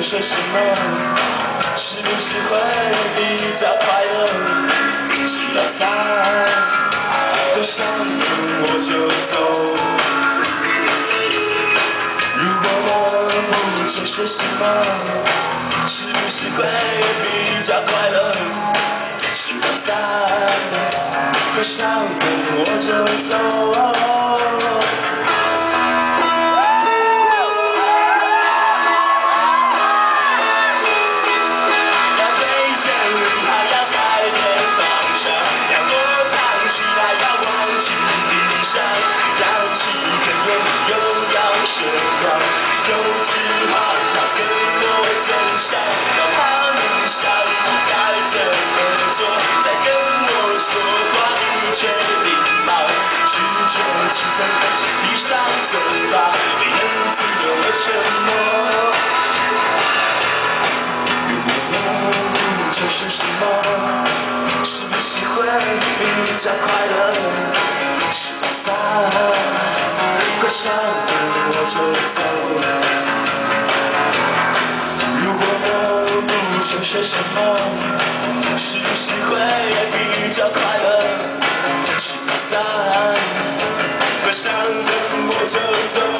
说什么？是不是会比较快乐？需要伞，多想跟我就走。如果忍不住说什么，是不是会比较快乐？需要伞，多想跟我就走。氧气跟烟又要舍掉，有句话他跟我真相，要他们下一步该怎么做，再跟我说话你确定吗？拒绝气氛赶紧闭上嘴巴，没人自由的沉默。如果我这是什么？是不是会比较快乐？是把伞关上门我就走。如果忍不住说什么，是不是会比较快乐？是把伞关上门我就走。